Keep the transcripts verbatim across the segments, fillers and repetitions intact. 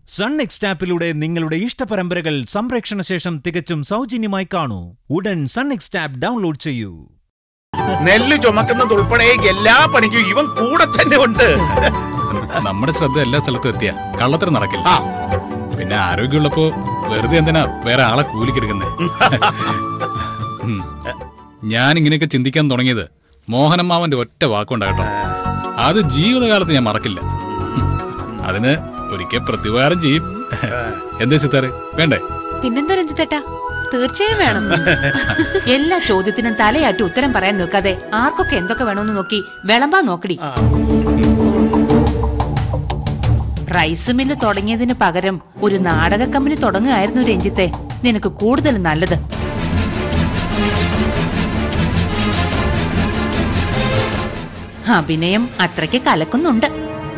Sun next ആപ്പിലൂടെ നിങ്ങളുടെ ഇഷ്ടപരമ്പരകൾ സംപ്രേക്ഷണ ശേഷം തികച്ചും സൗജന്യമായി കാണൂ. ഉടൻ സൺ നെക്സ്റ്റ് ആപ്പ് ഡൗൺലോഡ് ചെയ്യൂ. നെല്ല് ചുമക്കുന്നത് ഉൾപ്പെടെ എല്ലാ പണിക്കും ഇവൻ കൂടെ തന്നെ ഉണ്ട്. നമ്മുടെ ശ്രദ്ധ എല്ലാ സ്ഥലത്തും എത്തിയ കള്ളത്തരം നടക്കില്ല. പിന്നെ ആരോഗ്യമുള്ളപ്പോ വെറുതെ എന്തിനാ വേറെ ആളെ കൂലിക്കെടുക്കുന്നേ? ഞാൻ ഇങ്ങനെയൊക്കെ ചിന്തിക്കാൻ തുടങ്ങിയത് മോഹനമ്മാവന്റെ ഒറ്റ വാക്കുണ്ടാകട്ടോ. അത് ജീവിതകാലത്ത് ഞാൻ മറക്കില്ല. അതിന് ഒരിക്കൽ പ്രത്യുപകാരം ചെയ്യും. എന്താ സിത്താറ്, വേണ്ടേ? പിന്നെന്താ രഞ്ജിത്തേട്ടാ, തീർച്ചയായും വേണം. എല്ലാ ചോദ്യത്തിനും തലയാട്ടി ഉത്തരം പറയാൻ നിൽക്കാതെ ആർക്കൊക്കെ എന്തൊക്കെ വേണമെന്ന് നോക്കി വിളമ്പാൻ നോക്കടി. റൈസ് മില്ല് തുടങ്ങിയതിന് പകരം ഒരു നാടക കമ്പനി തുടങ്ങുകയായിരുന്നു രഞ്ജിത്തെ നിനക്ക് കൂടുതൽ നല്ലത്. അഭിനയം അത്രയ്ക്ക് കലക്കുന്നുണ്ട്.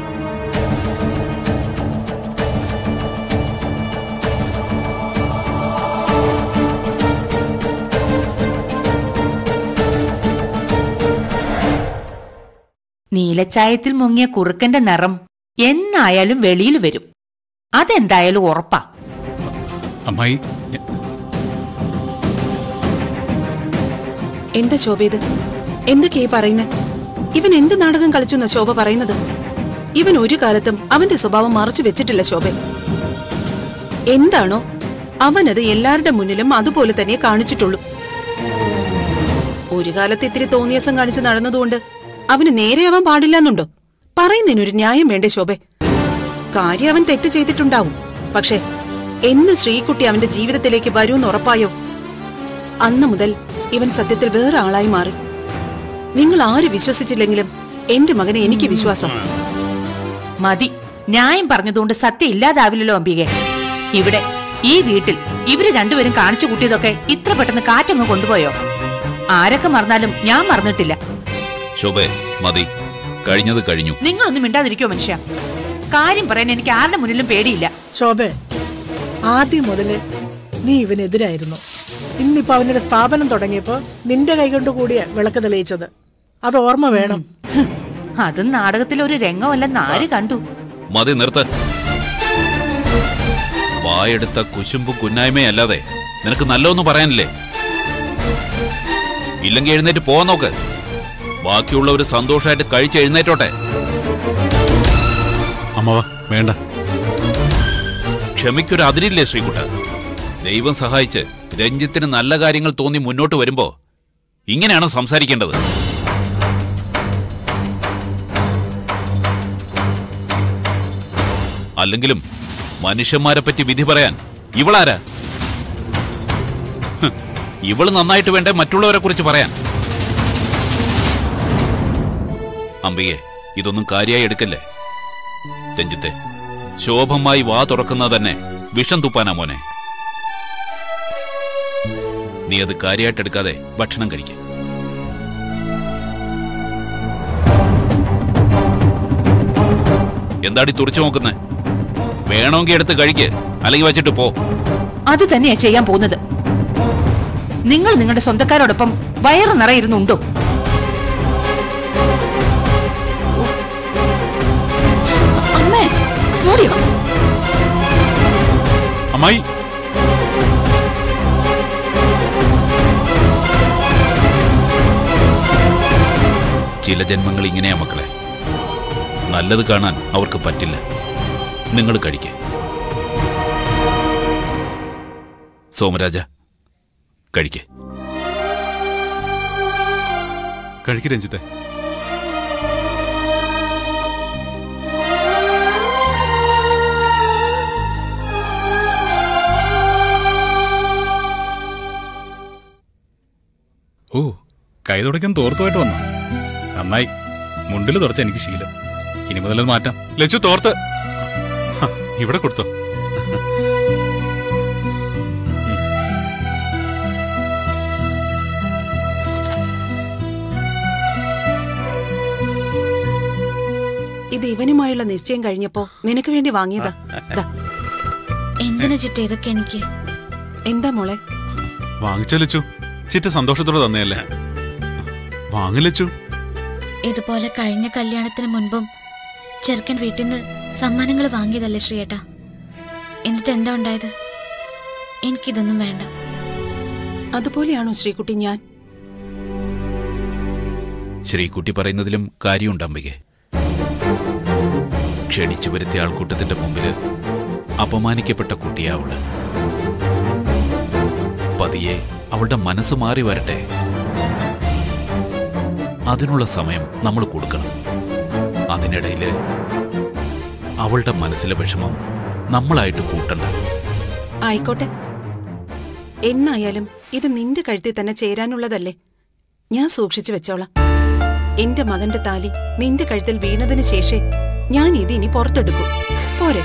നീലച്ചായത്തിൽ മുങ്ങിയ കുറുക്കന്റെ നിറം എന്നായാലും വെളിയിൽ വരും. അതെന്തായാലും ഉറപ്പാ. അമ്മായി, എന്താ ശോഭ ഇത്? എന്തൊക്കെയാ പറയുന്നത്? ഇവൻ എന്ത് നാടകം കളിച്ചു എന്നാ ശോഭ പറയുന്നത്? ഇവൻ ഒരു കാലത്തും അവന്റെ സ്വഭാവം മറച്ചു വെച്ചിട്ടില്ല ശോഭ. എന്താണോ അവനത് എല്ലാവരുടെ മുന്നിലും അതുപോലെ തന്നെ കാണിച്ചിട്ടുള്ളൂ. ഒരു കാലത്ത് ഇത്തിരി തോന്നിയസം കാണിച്ച് നടന്നതുകൊണ്ട് അവന് നേരെയാവാൻ പാടില്ലെന്നുണ്ടോ? പറയുന്നതിനൊരു ന്യായം വേണ്ടേ ശോഭെ? കാര്യം അവൻ തെറ്റ് ചെയ്തിട്ടുണ്ടാവും. പക്ഷെ എന്ന് ശ്രീകുട്ടി അവന്റെ ജീവിതത്തിലേക്ക് വരൂന്ന് ഉറപ്പായോ അന്ന് മുതൽ ഇവൻ സത്യത്തിൽ വേറെ ആളായി മാറി. നിങ്ങൾ ആര് വിശ്വസിച്ചില്ലെങ്കിലും എന്റെ മകനെ എനിക്ക് വിശ്വാസം. മതി, ന്യായം പറഞ്ഞതുകൊണ്ട് സത്യം ഇല്ലാതാവില്ലല്ലോ അംബികെ. ഇവിടെ ഈ വീട്ടിൽ ഇവര് രണ്ടുപേരും കാണിച്ചു കൂട്ടിയതൊക്കെ ഇത്ര പെട്ടെന്ന് കാറ്റങ്ങ് കൊണ്ടുപോയോ? ആരൊക്കെ മറന്നാലും ഞാൻ മറന്നിട്ടില്ല. ശോഭേ, മതി, കഴിഞ്ഞത് കഴിഞ്ഞു. നിങ്ങളൊന്നും മിണ്ടാതിരിക്കോ മനുഷ്യ. കാര്യം പറയാൻ എനിക്ക് ആരുടെ മുന്നിലും പേടിയില്ല. ശോഭേ, ആദ്യം മുതല് നീ ഇവനെതിരായിരുന്നു. ഇന്നിപ്പോ അവനൊരു സ്ഥാപനം തുടങ്ങിയപ്പോ നിന്റെ കൈകൊണ്ട് കൂടിയ വിളക്ക് തെളിയിച്ചത്. അത് ഓർമ്മ വേണം. അതും നാടകത്തിൽ ഒരു രംഗമല്ലെന്ന് ആര് കണ്ടു? മതി, നിർത്ത്. വായെടുത്ത കുശുമ്പും കുന്നായ്മയല്ലാതെ നിനക്ക് നല്ലൊന്നും പറയാനില്ലേ? ഇല്ലെങ്കിൽ എഴുന്നേറ്റ് പോവാൻ നോക്ക്. ബാക്കിയുള്ളവര് സന്തോഷമായിട്ട് കഴിച്ച് എഴുന്നേറ്റോട്ടെ. അമ്മവാ, വേണ്ട. ക്ഷമിക്കൊരു അതിരില്ലേ ശ്രീകുട്ട? ദൈവം സഹായിച്ച് രഞ്ജിത്തിന് നല്ല കാര്യങ്ങൾ തോന്നി മുന്നോട്ട് വരുമ്പോ ഇങ്ങനെയാണോ സംസാരിക്കേണ്ടത്? അല്ലെങ്കിലും മനുഷ്യന്മാരെ പറ്റി വിധി പറയാൻ ഇവളാരാ? ഇവള് നന്നായിട്ട് വേണ്ടേ മറ്റുള്ളവരെ കുറിച്ച് പറയാൻ? അമ്പികെ, ഇതൊന്നും കാര്യമായി എടുക്കല്ലേ. രഞ്ജിത്തെ, ശോഭമായി വാ തുറക്കുന്നത് തന്നെ വിഷം തുപ്പാനാ മോനെ. നീ അത് കാര്യമായിട്ടെടുക്കാതെ ഭക്ഷണം കഴിക്ക. എന്താടി തുറച്ചു നോക്കുന്നേ? വേണമെങ്കിൽ എടുത്ത് കഴിക്ക്, അല്ലെങ്കിൽ വച്ചിട്ട് പോ. അത് തന്നെയാ ചെയ്യാൻ പോകുന്നത്. നിങ്ങൾ നിങ്ങളുടെ സ്വന്തക്കാരോടൊപ്പം വയറ് നിറയിരുന്നുണ്ടോ? അമ്മായി, ചില ജന്മങ്ങൾ ഇങ്ങനെയാ മക്കളെ. നല്ലത് കാണാൻ അവർക്ക് പറ്റില്ല. നിങ്ങൾ കഴിക്കേ. സോമരാജ, കഴിക്കേ. കഴിക്ക് രഞ്ജിത്തെ. ഓ, കൈ തുടയ്ക്കാൻ തോർത്തുമായിട്ട് വന്നോ? നന്നായി. മുണ്ടില് തുടച്ച എനിക്ക് ശീലം. ഇനി മുതലത് മാറ്റാം. ലച്ചു, തോർത്ത് ഇവിടെ കൊടുത്തോ. ഇത് ഇവനുമായുള്ള നിശ്ചയം കഴിഞ്ഞപ്പോ നിനക്ക് വേണ്ടി വാങ്ങിയതാ. എന്തിനാ ചിറ്റ ഇതൊക്കെ എനിക്ക്? എന്താ മോളെ? വാങ്ങിച്ച ലച്ചു, ചിറ്റ സന്തോഷത്തോടെ തന്നെയല്ലേ? വാങ്ങില്ലച്ചു. ഇതുപോലെ കഴിഞ്ഞ കല്യാണത്തിന് മുൻപും ചെറുക്കൻ വീട്ടിൽ നിന്ന് സമ്മാനങ്ങൾ വാങ്ങിയതല്ലേ ശ്രീയേട്ടാ? എന്നിട്ട് എന്താ ഉണ്ടായത്? എനിക്കിതൊന്നും വേണ്ട. അതുപോലെയാണോ ശ്രീകുട്ടി ഞാൻ? ശ്രീകുട്ടി പറയുന്നതിലും കാര്യമുണ്ട് അംബികെ. ക്ഷണിച്ചു വരുത്തിയ ആൾക്കൂട്ടത്തിന്റെ മുമ്പില് അപമാനിക്കപ്പെട്ട കുട്ടിയാ അവള്. പതിയെ അവളുടെ മനസ്സ് മാറി വരട്ടെ. അതിനുള്ള സമയം നമ്മൾ കൊടുക്കണം. അതിനിടയില് അവളുടെ മനസ്സിലെ വിഷമം നമ്മളായിട്ട് കൂട്ടണ്ട. ആയിക്കോട്ടെ, എന്നായാലും ഇത് നിന്റെ കഴുത്തിൽ തന്നെ ചേരാനുള്ളതല്ലേ. ഞാൻ സൂക്ഷിച്ചു വെച്ചോളാം. എന്റെ മകന്റെ താലി നിന്റെ കഴുത്തിൽ വീണതിന് ശേഷേ ഞാൻ ഇത് ഇനി പുറത്തെടുക്കും. പോരെ?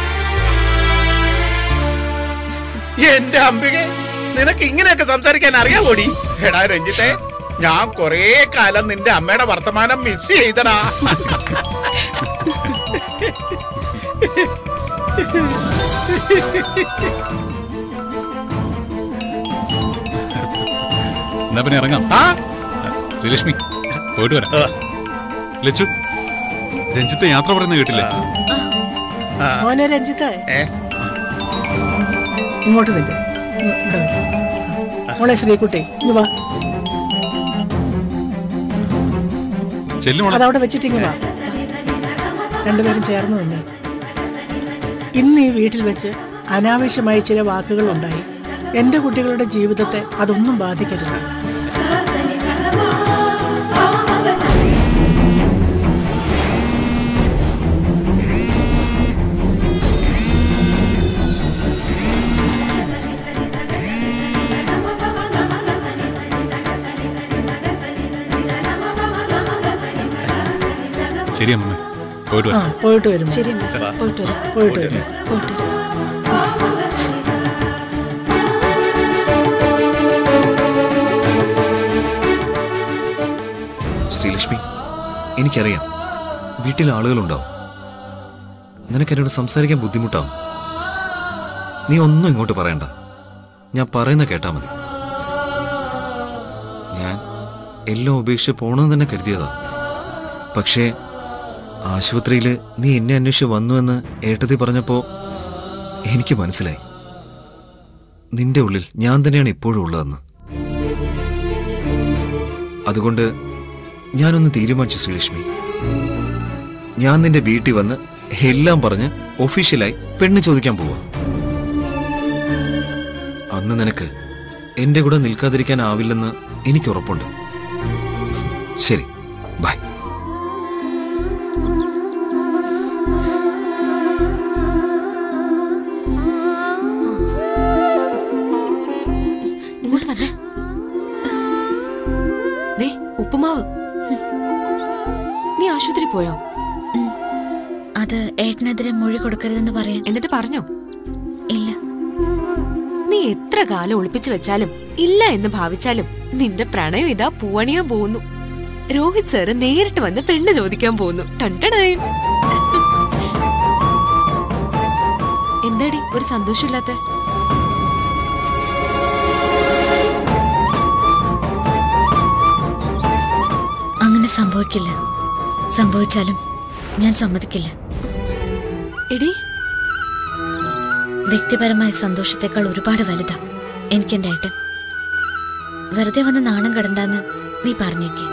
എന്റെ അംബികെ, നിനക്ക് ഇങ്ങനെയൊക്കെ സംസാരിക്കാൻ അറിയാമോടി? എടാ രഞ്ജിത്തെ, ഞാൻ കൊറേ കാലം നിന്റെ അമ്മയുടെ വർത്തമാനം മിസ് ചെയ്തടാ. എന്നാ പിന്നെ ഇറങ്ങാം. ശ്രീലക്ഷ്മി, പോയിട്ട് വരാം. ലച്ചു, രഞ്ജിത്തെ യാത്ര പറയുന്ന കേട്ടില്ലേ? മോനെ രഞ്ജിത്തെ, ഇങ്ങോട്ട് നിൽക്കും. മോളെ ശ്രീകുട്ടി, ഇങ്ങ് വാ. അതവിടെ വെച്ചിട്ടിങ്ങ് വാ. രണ്ടുപേരും ചേർന്ന് നിന്ന്. ഇന്ന് ഈ വീട്ടിൽ വെച്ച് അനാവശ്യമായി ചില വാക്കുകൾ ഉണ്ടായി. എന്റെ കുട്ടികളുടെ ജീവിതത്തെ അതൊന്നും ബാധിക്കരുത്. ശരി അമ്മ, പോയിട്ട് വരാം. പോയിട്ട് വരും. ശരി, പോയിട്ട് വരും. പോയിട്ട് വരും. പോയിട്ട് വരും. ശ്രീലക്ഷ്മി, എനിക്കറിയാം വീട്ടിൽ ആളുകളുണ്ടാവും. നിനക്കെന്നോട് സംസാരിക്കാൻ ബുദ്ധിമുട്ടാവും. നീ ഒന്നും ഇങ്ങോട്ട് പറയണ്ട. ഞാൻ പറയുന്ന കേട്ടാ മതി. ഞാൻ എല്ലാം ഉപേക്ഷിച്ച് പോണെന്ന് തന്നെ കരുതിയതാ. പക്ഷേ ആശുപത്രിയിൽ നീ എന്നെ അന്വേഷിച്ച് വന്നുവെന്ന് ഏട്ടത്തി പറഞ്ഞപ്പോ എനിക്ക് മനസ്സിലായി നിന്റെ ഉള്ളിൽ ഞാൻ തന്നെയാണ് ഇപ്പോഴും ഉള്ളതെന്ന്. അതുകൊണ്ട് ഞാനൊന്ന് തീരുമാനിച്ചു ശ്രീലക്ഷ്മി. ഞാൻ നിന്റെ വീട്ടിൽ വന്ന് എല്ലാം പറഞ്ഞ് ഒഫീഷ്യലായി പെണ്ണ് ചോദിക്കാൻ പോവാ. അന്ന് നിനക്ക് എന്റെ കൂടെ നിൽക്കാതിരിക്കാനാവില്ലെന്ന് എനിക്ക് ഉറപ്പുണ്ട്. ശരി, ബൈ. ഉപ്പുമാവ്. നീ ആശുപത്രി പോയോ? അത് ഏട്ടനെതിരെ മൊഴി കൊടുക്കരുതെന്ന് പറയാൻ. എന്നിട്ട് പറഞ്ഞോ? ഇല്ല. നീ എത്ര കാലം ഒളിപ്പിച്ചു വെച്ചാലും ഇല്ല എന്ന് ഭാവിച്ചാലും നിന്റെ പ്രണയം ഇതാ പൂവണിയാൻ പോകുന്നു. രോഹിത് സാറ് നേരിട്ട് വന്ന് പെണ്ണ് ചോദിക്കാൻ പോകുന്നു. ടണ്ടടായി. എന്താടി ഒരു സന്തോഷമില്ലാത്ത? അങ്ങനെ സംഭവിക്കില്ല. സംഭവിച്ചാലും ഞാൻ സമ്മതിക്കില്ല. എടി, വ്യക്തിപരമായ സന്തോഷത്തെക്കാൾ ഒരുപാട് വലുതാ എനിക്കെന്റെ ഏട്ടൻ. വെറുതെ വന്ന് നാണം കടണ്ടാന്ന് നീ പറഞ്ഞേക്കേ.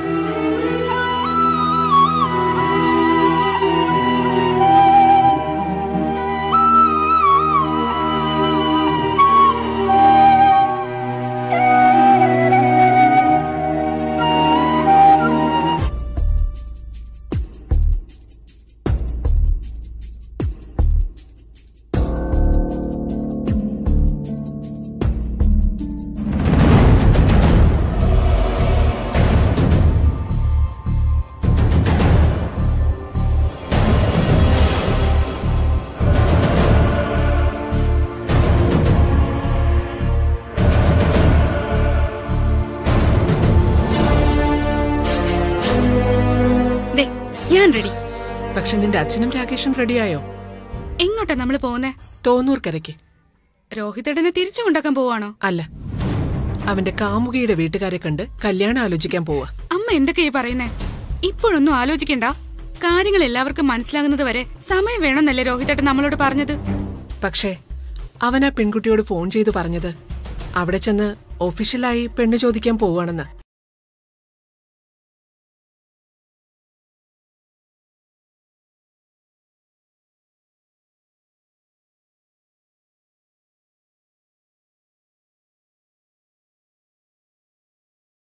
ഞാൻ റെഡി. പക്ഷെ നിന്റെ അച്ഛനും രാകേഷും റെഡിയായോ? എങ്ങോട്ടാ നമ്മള് പോകുന്നേ? തോന്നൂർക്കരയ്ക്ക്. രോഹിതേട്ടനെ തിരിച്ചു കൊണ്ടാക്കാൻ പോവാണോ? അല്ല, അവന്റെ കാമുകിയുടെ വീട്ടുകാരെ കണ്ട് കല്യാണം ആലോചിക്കാൻ പോവാ. അമ്മ എന്തൊക്കെയാ പറയുന്നേ? ഇപ്പോഴൊന്നും ആലോചിക്കണ്ട. കാര്യങ്ങൾ എല്ലാവർക്കും മനസ്സിലാകുന്നത് വരെ സമയം വേണമെന്നല്ലേ രോഹിതേട്ടൻ നമ്മളോട് പറഞ്ഞത്? പക്ഷേ അവൻ ആ പെൺകുട്ടിയോട് ഫോൺ ചെയ്തു പറഞ്ഞത് അവിടെ ചെന്ന് ഒഫീഷ്യലായി പെണ്ണ് ചോദിക്കാൻ പോവുകയാണെന്ന്.